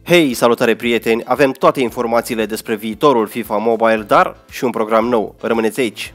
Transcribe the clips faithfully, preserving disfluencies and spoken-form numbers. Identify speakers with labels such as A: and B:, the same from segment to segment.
A: Hei, salutare prieteni! Avem toate informațiile despre viitorul FIFA Mobile, dar și un program nou. Rămâneți aici!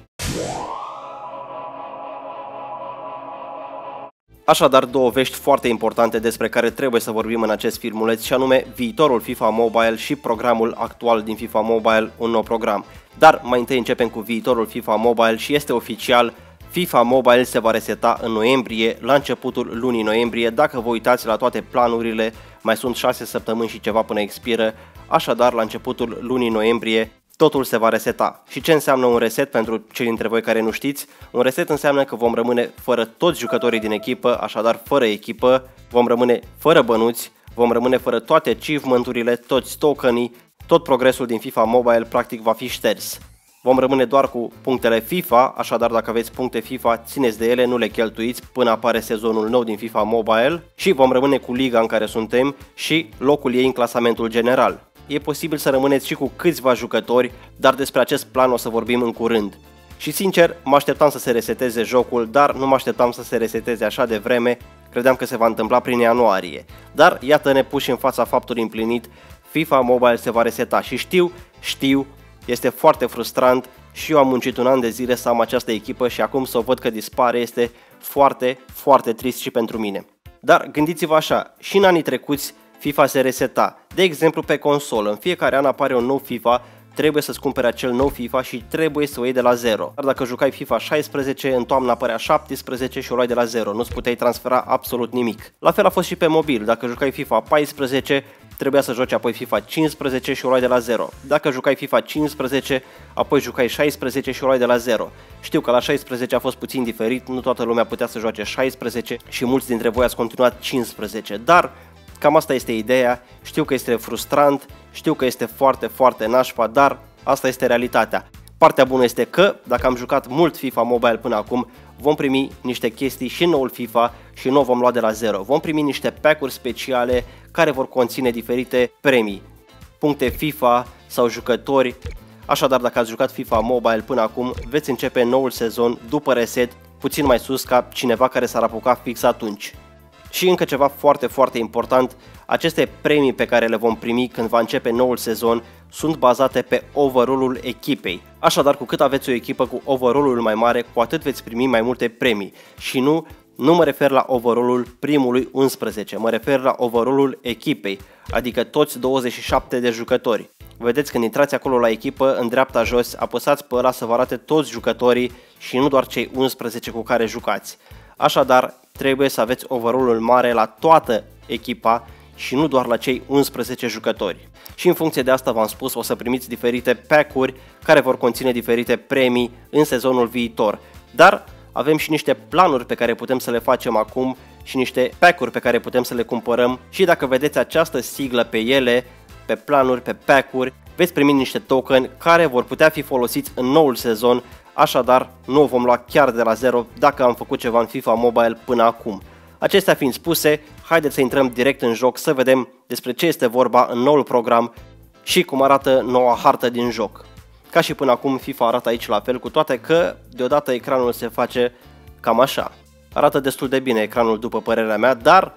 A: Așadar, două vești foarte importante despre care trebuie să vorbim în acest filmuleț, și anume viitorul FIFA Mobile și programul actual din FIFA Mobile, un nou program. Dar mai întâi începem cu viitorul FIFA Mobile și este oficial: FIFA Mobile se va reseta în noiembrie, la începutul lunii noiembrie. Dacă vă uitați la toate planurile, mai sunt șase săptămâni și ceva până expiră, așadar la începutul lunii noiembrie totul se va reseta. Și ce înseamnă un reset pentru cei dintre voi care nu știți? Un reset înseamnă că vom rămâne fără toți jucătorii din echipă, așadar fără echipă, vom rămâne fără bănuți, vom rămâne fără toate achievement-urile, toți tokenii, tot progresul din FIFA Mobile practic va fi șters. Vom rămâne doar cu punctele FIFA, așadar dacă aveți puncte FIFA, țineți de ele, nu le cheltuiți până apare sezonul nou din FIFA Mobile, și vom rămâne cu liga în care suntem și locul ei în clasamentul general. E posibil să rămâneți și cu câțiva jucători, dar despre acest plan o să vorbim în curând. Și sincer, mă așteptam să se reseteze jocul, dar nu mă așteptam să se reseteze așa de vreme, credeam că se va întâmpla prin ianuarie. Dar iată-ne puși în fața faptului împlinit, FIFA Mobile se va reseta și știu, știu, este foarte frustrant și eu am muncit un an de zile să am această echipă și acum să o văd că dispare este foarte, foarte trist și pentru mine. Dar gândiți-vă așa, și în anii trecuți FIFA se reseta. De exemplu pe consolă, în fiecare an apare un nou FIFA, trebuie să-ți cumpere acel nou FIFA și trebuie să o iei de la zero. Dar dacă jucai FIFA șaisprezece, în toamnă apărea șaptesprezece și o luai de la zero, nu-ți puteai transfera absolut nimic. La fel a fost și pe mobil, dacă jucai FIFA paisprezece, trebuia să joci apoi FIFA cincisprezece și o luai de la zero. Dacă jucai FIFA cincisprezece, apoi jucai șaisprezece și o luai de la zero. Știu că la șaisprezece a fost puțin diferit, nu toată lumea putea să joace șaisprezece și mulți dintre voi ați continuat cincisprezece, dar cam asta este ideea. Știu că este frustrant, știu că este foarte, foarte nașpa, dar asta este realitatea. Partea bună este că, dacă am jucat mult FIFA Mobile până acum, vom primi niște chestii și în noul FIFA și nu o vom lua de la zero. Vom primi niște pack-uri speciale care vor conține diferite premii, puncte FIFA sau jucători. Așadar, dacă ați jucat FIFA Mobile până acum, veți începe noul sezon după reset, puțin mai sus ca cineva care s-ar apuca fix atunci. Și încă ceva foarte, foarte important, aceste premii pe care le vom primi când va începe noul sezon sunt bazate pe overall-ul echipei. Așadar, cu cât aveți o echipă cu overall-ul mai mare, cu atât veți primi mai multe premii. Și nu, nu mă refer la overall-ul primului unsprezece, mă refer la overall-ul echipei, adică toți douăzeci și șapte de jucători. Vedeți, când intrați acolo la echipă, în dreapta jos, apăsați pe ăla să vă arate toți jucătorii și nu doar cei unsprezece cu care jucați. Așadar, trebuie să aveți overall-ul mare la toată echipa și nu doar la cei unsprezece jucători. Și în funcție de asta v-am spus, o să primiți diferite pack-uri care vor conține diferite premii în sezonul viitor. Dar avem și niște planuri pe care putem să le facem acum și niște pack-uri pe care putem să le cumpărăm, și dacă vedeți această siglă pe ele, pe planuri, pe pack-uri, veți primi niște token care vor putea fi folosiți în noul sezon. Așadar, nu o vom lua chiar de la zero dacă am făcut ceva în FIFA Mobile până acum. Acestea fiind spuse, haideți să intrăm direct în joc să vedem despre ce este vorba în noul program și cum arată noua hartă din joc. Ca și până acum, FIFA arată aici la fel, cu toate că deodată ecranul se face cam așa. Arată destul de bine ecranul după părerea mea, dar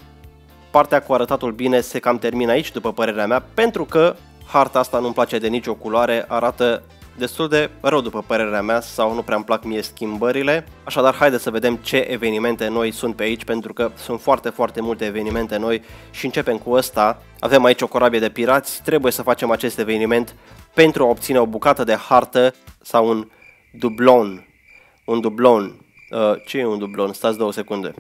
A: partea cu arătatul bine se cam termină aici după părerea mea, pentru că harta asta nu-mi place de nicio culoare, arată destul de rău după părerea mea, sau nu prea îmi plac mie schimbările. Așadar, haideți să vedem ce evenimente noi sunt pe aici, pentru că sunt foarte, foarte multe evenimente noi și începem cu ăsta. Avem aici o corabie de pirați, trebuie să facem acest eveniment pentru a obține o bucată de hartă sau un dublon. Un dublon. Uh, ce e un dublon? Stați două secunde.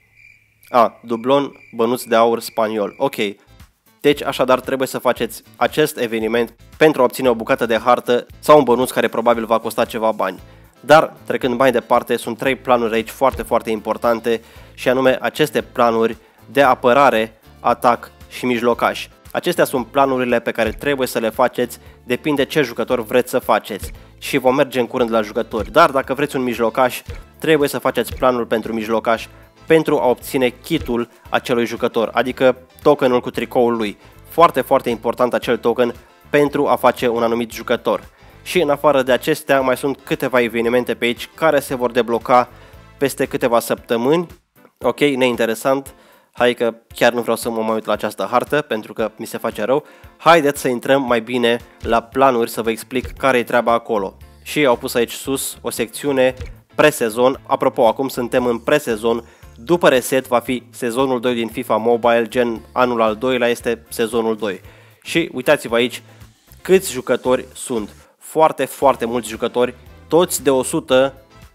A: A, dublon, bănuț de aur spaniol. Ok. Deci, așadar, trebuie să faceți acest eveniment pentru a obține o bucată de hartă sau un bănuț care probabil va costa ceva bani. Dar, trecând mai departe, sunt trei planuri aici foarte, foarte importante, și anume aceste planuri de apărare, atac și mijlocaș. Acestea sunt planurile pe care trebuie să le faceți, depinde ce jucător vreți să faceți. Și vom merge în curând la jucători. Dar dacă vreți un mijlocaș, trebuie să faceți planul pentru mijlocaș pentru a obține kitul acelui jucător, adică tokenul cu tricoul lui. Foarte, foarte important acel token pentru a face un anumit jucător. Și în afară de acestea mai sunt câteva evenimente pe aici care se vor debloca peste câteva săptămâni. Ok, neinteresant. Hai că chiar nu vreau să mă mai uit la această hartă pentru că mi se face rău. Haideți să intrăm mai bine la planuri să vă explic care e treaba acolo. Și au pus aici sus o secțiune presezon. Apropo, acum suntem în presezon. După reset va fi sezonul doi din FIFA Mobile, gen anul al doilea este sezonul doi. Și uitați-vă aici câți jucători sunt. Foarte, foarte mulți jucători, toți de o sută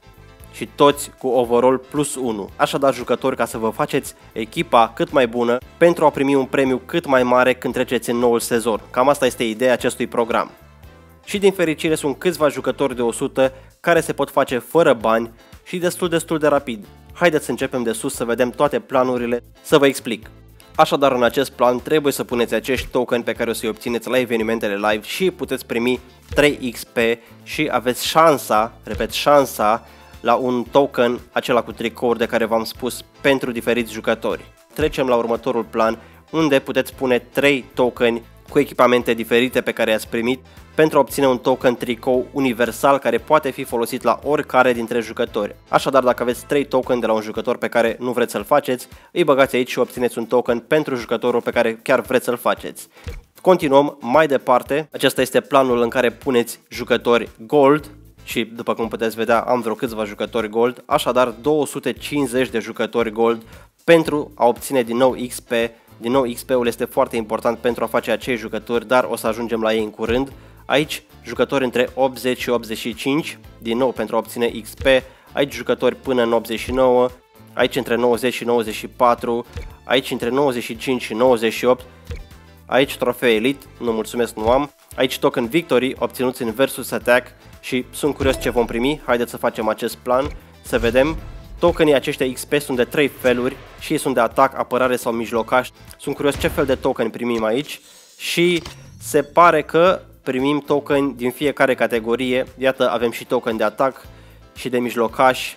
A: și toți cu overall plus unu. Așadar jucători ca să vă faceți echipa cât mai bună pentru a primi un premiu cât mai mare când treceți în noul sezon. Cam asta este ideea acestui program. Și din fericire sunt câțiva jucători de o sută care se pot face fără bani și destul destul de rapid. Haideți să începem de sus să vedem toate planurile, să vă explic. Așadar, în acest plan trebuie să puneți acești token pe care o să-i obțineți la evenimentele live și puteți primi trei X P și aveți șansa, repet șansa, la un token, acela cu tricouri de care v-am spus, pentru diferiți jucători. Trecem la următorul plan, unde puteți pune trei tokeni cu echipamente diferite pe care i-ați primit pentru a obține un token tricou universal care poate fi folosit la oricare dintre jucători. Așadar, dacă aveți trei token de la un jucător pe care nu vreți să-l faceți, îi băgați aici și obțineți un token pentru jucătorul pe care chiar vreți să-l faceți. Continuăm mai departe. Acesta este planul în care puneți jucători gold și, după cum puteți vedea, am vreo câțiva jucători gold, așadar două sute cincizeci de jucători gold pentru a obține din nou X P. Din nou X P-ul este foarte important pentru a face acei jucători, dar o să ajungem la ei în curând. Aici jucători între optzeci și optzeci și cinci, din nou pentru a obține X P, aici jucători până în optzeci și nouă, aici între nouăzeci și nouăzeci și patru, aici între nouăzeci și cinci și nouăzeci și opt, aici trofee elite, nu mulțumesc, nu am, aici token victory obținuți în versus attack și sunt curios ce vom primi. Haideți să facem acest plan, să vedem. Tokenii aceștia X P sunt de trei feluri și ei sunt de atac, apărare sau mijlocaș. Sunt curios ce fel de token primim aici și se pare că primim token din fiecare categorie. Iată, avem și token de atac și de mijlocaș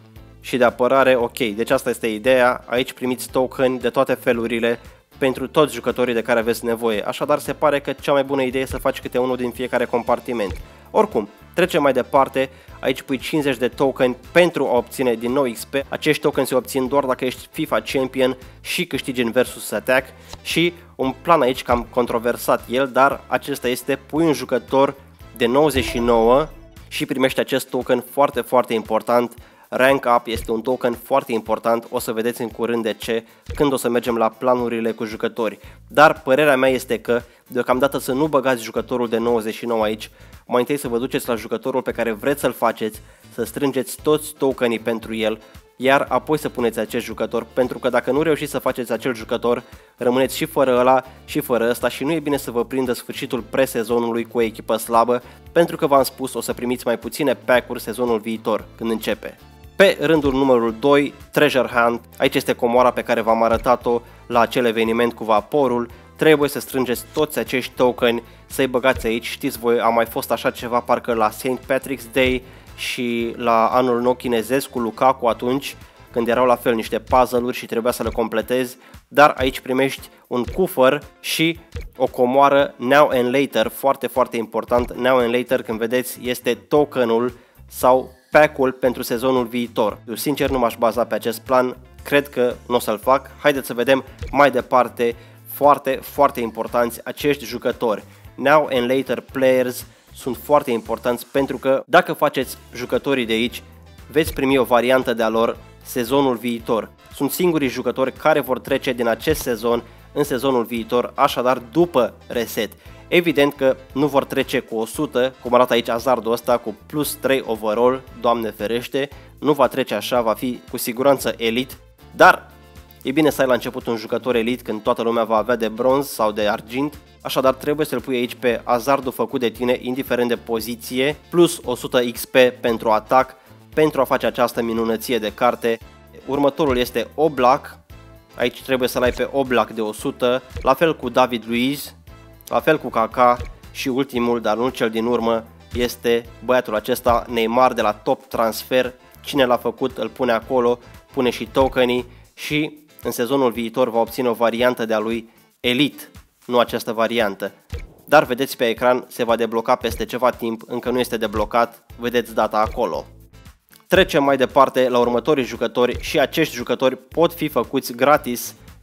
A: și de apărare. Ok, deci asta este ideea. Aici primiți token de toate felurile pentru toți jucătorii de care aveți nevoie. Așadar se pare că cea mai bună idee e să faci câte unul din fiecare compartiment. Oricum, trecem mai departe. Aici pui cincizeci de token pentru a obține din nou X P. Acești token se obțin doar dacă ești FIFA Champion și câștigi în versus attack. Și un plan aici cam controversat el, dar acesta este: pui un jucător de nouăzeci și nouă și primești acest token foarte, foarte important. Rank Up este un token foarte important, o să vedeți în curând de ce când o să mergem la planurile cu jucători. Dar părerea mea este că deocamdată să nu băgați jucătorul de nouăzeci și nouă aici, mai întâi să vă duceți la jucătorul pe care vreți să-l faceți, să strângeți toți tokenii pentru el, iar apoi să puneți acest jucător, pentru că dacă nu reușiți să faceți acel jucător, rămâneți și fără ăla și fără ăsta și nu e bine să vă prindă sfârșitul presezonului cu o echipă slabă, pentru că v-am spus, o să primiți mai puține pack-uri sezonul viitor, când începe. Pe rândul numărul doi, Treasure Hunt, aici este comoara pe care v-am arătat-o la acel eveniment cu vaporul. Trebuie să strângeți toți acești tokeni, să-i băgați aici. Știți voi, a mai fost așa ceva parcă la Saint Patrick's Day și la anul nou chinezesc cu Lukaku atunci, când erau la fel niște puzzle-uri și trebuia să le completezi, dar aici primești un cufăr și o comoară Now and Later, foarte, foarte important. Now and Later, când vedeți, este tokenul sau pack-ul pentru sezonul viitor. Eu sincer nu m-aș baza pe acest plan, cred că nu o să-l fac. Haideți să vedem mai departe, foarte, foarte importanți acești jucători. Now and Later Players sunt foarte importanți pentru că dacă faceți jucătorii de aici, veți primi o variantă de-a lor sezonul viitor. Sunt singurii jucători care vor trece din acest sezon în sezonul viitor, așadar după reset. Evident că nu vor trece cu o sută, cum arată aici hazardul ăsta, cu plus trei overall, Doamne ferește, nu va trece așa, va fi cu siguranță elite, dar e bine să ai la început un jucător elite când toată lumea va avea de bronz sau de argint, așadar trebuie să-l pui aici pe hazardul făcut de tine, indiferent de poziție, plus o sută X P pentru atac, pentru a face această minunăție de carte. Următorul este Oblak, aici trebuie să-l ai pe Oblak de o sută, la fel cu David Luiz, la fel cu Kaká și ultimul, dar nu cel din urmă, este băiatul acesta, Neymar de la Top Transfer. Cine l-a făcut îl pune acolo, pune și tokenii și în sezonul viitor va obține o variantă de-a lui Elite, nu această variantă. Dar vedeți pe ecran, se va debloca peste ceva timp, încă nu este deblocat, vedeți data acolo. Trecem mai departe la următorii jucători și acești jucători pot fi făcuți gratis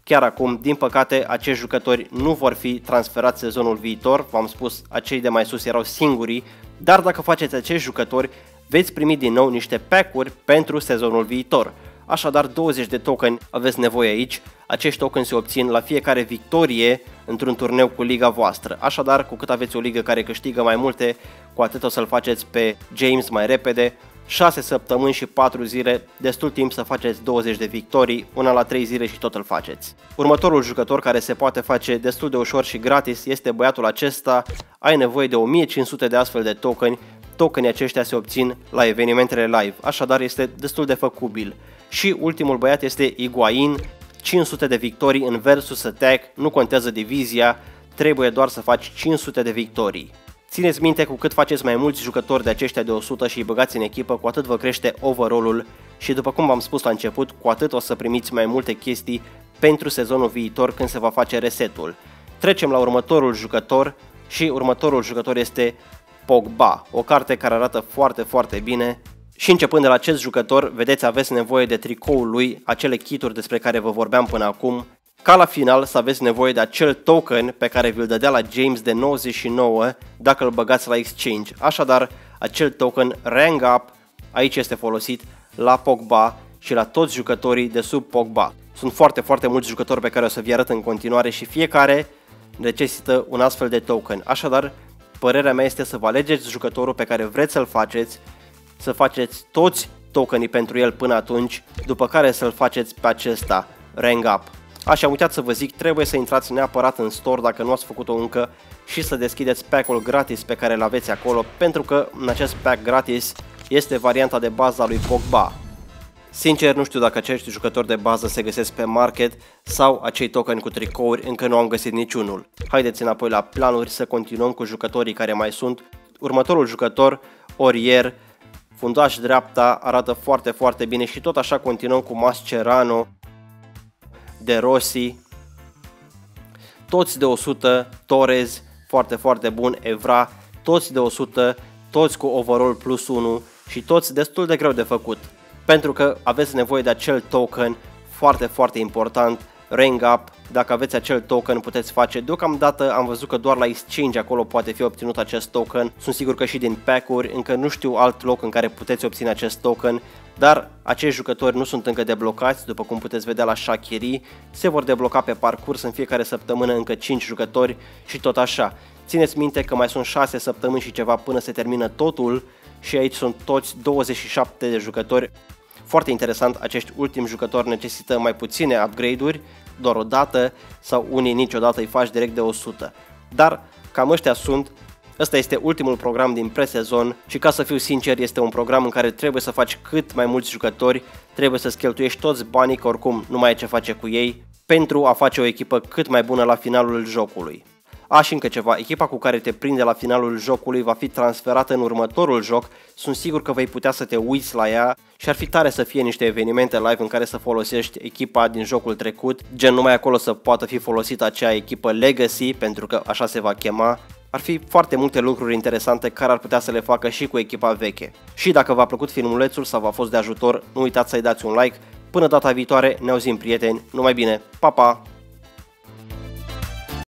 A: chiar acum. Din păcate, acești jucători nu vor fi transferați sezonul viitor, v-am spus, acei de mai sus erau singurii, dar dacă faceți acești jucători, veți primi din nou niște pack-uri pentru sezonul viitor. Așadar, douăzeci de tokeni aveți nevoie aici. Acești tokeni se obțin la fiecare victorie într-un turneu cu liga voastră. Așadar, cu cât aveți o ligă care câștigă mai multe, cu atât o să-l faceți pe James mai repede. șase săptămâni și patru zile, destul timp să faceți douăzeci de victorii, una la trei zile și tot îl faceți. Următorul jucător care se poate face destul de ușor și gratis este băiatul acesta. Ai nevoie de o mie cinci sute de astfel de tokeni. Tokenii aceștia se obțin la evenimentele live, așadar este destul de făcubil. Și ultimul băiat este Higuain, cinci sute de victorii în versus attack, nu contează divizia, trebuie doar să faci cinci sute de victorii. Țineți minte, cu cât faceți mai mulți jucători de aceștia de o sută și îi băgați în echipă, cu atât vă crește overall-ul și după cum v-am spus la început, cu atât o să primiți mai multe chestii pentru sezonul viitor când se va face resetul. Trecem la următorul jucător și următorul jucător este Pogba, o carte care arată foarte, foarte bine. Și începând de la acest jucător, vedeți, aveți nevoie de tricoul lui, acele kituri despre care vă vorbeam până acum. Ca la final să aveți nevoie de acel token pe care vi-l dădea la James de nouăzeci și nouă dacă îl băgați la exchange. Așadar, acel token Rank Up aici este folosit la Pogba și la toți jucătorii de sub Pogba. Sunt foarte, foarte mulți jucători pe care o să vi arăt în continuare și fiecare necesită un astfel de token. Așadar, părerea mea este să vă alegeți jucătorul pe care vreți să-l faceți, să faceți toți tokenii pentru el până atunci, după care să-l faceți pe acesta, Rank Up. Așa, am uitat să vă zic, trebuie să intrați neapărat în store dacă nu ați făcut-o încă și să deschideți pack-ul gratis pe care îl aveți acolo, pentru că în acest pack gratis este varianta de bază a lui Pogba. Sincer, nu știu dacă acești jucători de bază se găsesc pe market sau acei tokeni cu tricouri, încă nu am găsit niciunul. Haideți înapoi la planuri să continuăm cu jucătorii care mai sunt. Următorul jucător, Aurier, fundaș dreapta, arată foarte, foarte bine și tot așa continuăm cu Mascherano, De Rossi, toți de o sută, Torres, foarte, foarte bun, Evra, toți de o sută, toți cu overall plus unu și toți destul de greu de făcut. Pentru că aveți nevoie de acel token foarte, foarte important, Rank Up. Dacă aveți acel token puteți face, deocamdată am văzut că doar la exchange acolo poate fi obținut acest token. Sunt sigur că și din pack-uri, încă nu știu alt loc în care puteți obține acest token, dar acești jucători nu sunt încă deblocați, după cum puteți vedea la Shaqiri, se vor debloca pe parcurs în fiecare săptămână încă cinci jucători și tot așa. Țineți minte că mai sunt șase săptămâni și ceva până se termină totul și aici sunt toți douăzeci și șapte de jucători. Foarte interesant, acești ultimi jucători necesită mai puține upgrade-uri, doar o dată sau unii niciodată îi faci direct de o sută. Dar cam ăștia sunt. Ăsta este ultimul program din presezon și ca să fiu sincer este un program în care trebuie să faci cât mai mulți jucători, trebuie să-ți cheltuiești toți banii că oricum nu mai ai ce face cu ei pentru a face o echipă cât mai bună la finalul jocului. A, și încă ceva, echipa cu care te prinde la finalul jocului va fi transferată în următorul joc, sunt sigur că vei putea să te uiți la ea și ar fi tare să fie niște evenimente live în care să folosești echipa din jocul trecut, gen numai acolo să poată fi folosită acea echipă Legacy, pentru că așa se va chema. Ar fi foarte multe lucruri interesante care ar putea să le facă și cu echipa veche. Și dacă v-a plăcut filmulețul sau v-a fost de ajutor, nu uitați să-i dați un like. Până data viitoare, ne auzim prieteni, numai bine, pa, pa!